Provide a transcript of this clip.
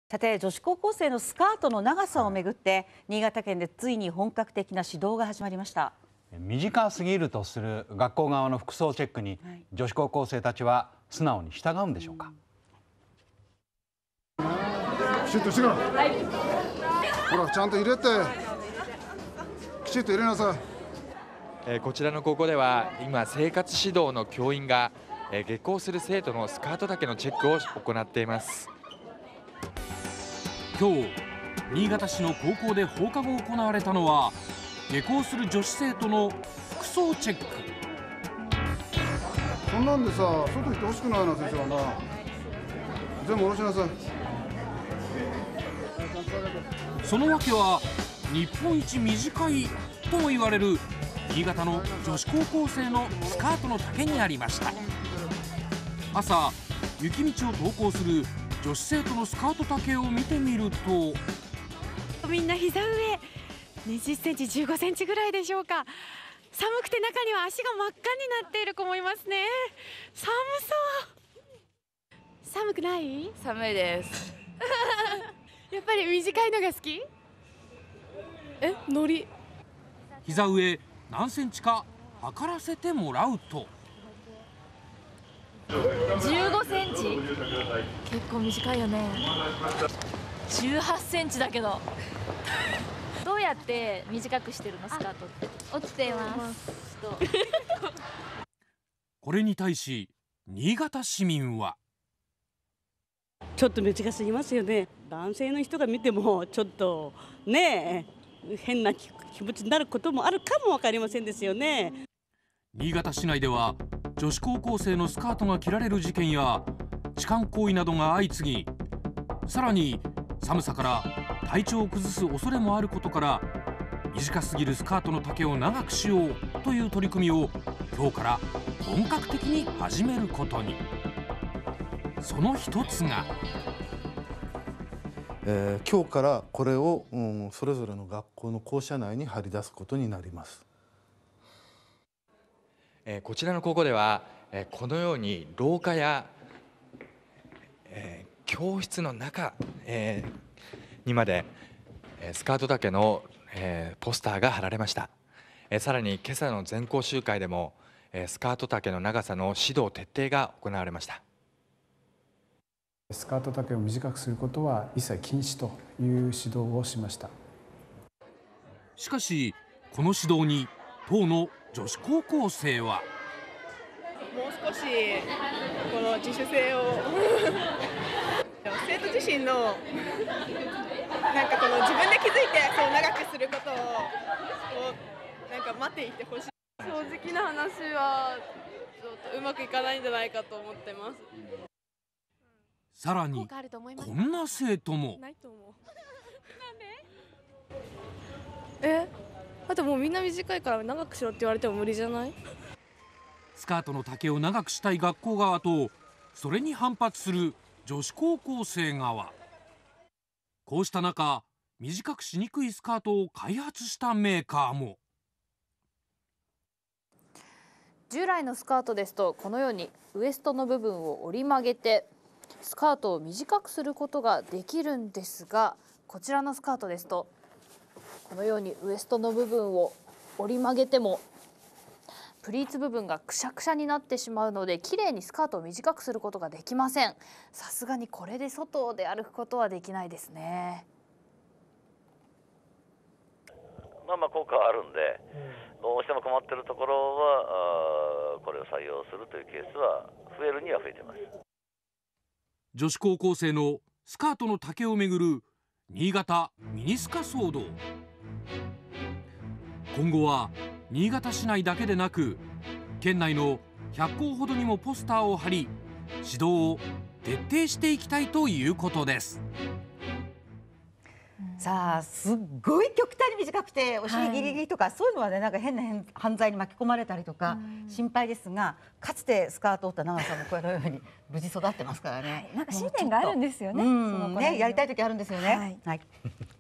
さて、女子高校生のスカートの長さをめぐって新潟県でついに本格的な指導が始まりました。 短すぎるとする学校側の服装チェックに、女子高校生たちは素直に従うんでしょうか。 きちっとしてから、はい、ほらちゃんと入れてきちっと入れなさい。 こちらの高校では今生活指導の教員が下校する生徒のスカート丈のチェックを行っています。 今日新潟市の高校で放課後行われたのは下校する女子生徒の服装チェック。 そんなんでさ、外行ってほしくないな。先生はな、全部下ろしなさい。 その訳は日本一短いとも言われる新潟の女子高校生のスカートの丈にありました。朝雪道を登校する女子生徒のスカート丈を見てみると、 みんな膝上20センチ15センチぐらいでしょうか。寒くて中には足が真っ赤になっている子もいますね。寒そう。寒くない？ 寒いですやっぱり短いのが好き？ノリ。 膝上何センチか測らせてもらうと 15センチ、結構短いよね。18センチだけどどうやって短くしてるの？スカートって落ちてますこれに対し新潟市民は、 ちょっと短すぎますよね。男性の人が見てもちょっとね変な気持ちになることもあるかも分かりませんですよね。 新潟市内では女子高校生のスカートが切られる事件や痴漢行為などが相次ぎ、さらに寒さから体調を崩す恐れもあることから、短すぎるスカートの丈を長くしようという取り組みを今日から本格的に始めることに。その一つが、 今日からこれを、それぞれの学校の校舎内に貼り出すことになります。 こちらの高校では、このように廊下や、教室の中、にまで、スカート丈の、ポスターが貼られました。さらに今朝の全校集会でも、スカート丈の長さの指導徹底が行われました。 スカート丈を短くすることは一切禁止という指導をしました。 しかしこの指導に当の女子高校生は、 もう少しこの自主性を生徒自身のなんかこの自分で気づいてそう長くすることをなんか待っていてほしい。 正直な話はちょっとうまくいかないんじゃないかと思ってます。 さらにこんな生徒も。 だってもうみんな短いから長くしろって言われても無理じゃない？ スカートの丈を長くしたい学校側と、それに反発する女子高校生側。こうした中、短くしにくいスカートを開発したメーカーも。 従来のスカートですとこのようにウエストの部分を折り曲げてスカートを短くすることができるんですが、こちらのスカートですとこのようにウエストの部分を折り曲げてもプリーツ部分がくしゃくしゃになってしまうので、綺麗にスカートを短くすることができません。さすがにこれで外で歩くことはできないですね。 効果はあるんで、どうしても困っているところはこれを採用するというケースは増えるには増えています。 女子高校生のスカートの丈をめぐる新潟ミニスカ騒動。今後は新潟市内だけでなく県内の100校ほどにもポスターを貼り、指導を徹底していきたいということです。 さあ、すっごい極端に短くてお尻ギリギリとか、そういうのはね、なんか変な犯罪に巻き込まれたりとか心配ですが、かつてスカートを折った長さもこのように無事育ってますからね。 なんか信念があるんですよね。 やりたい時あるんですよね。はい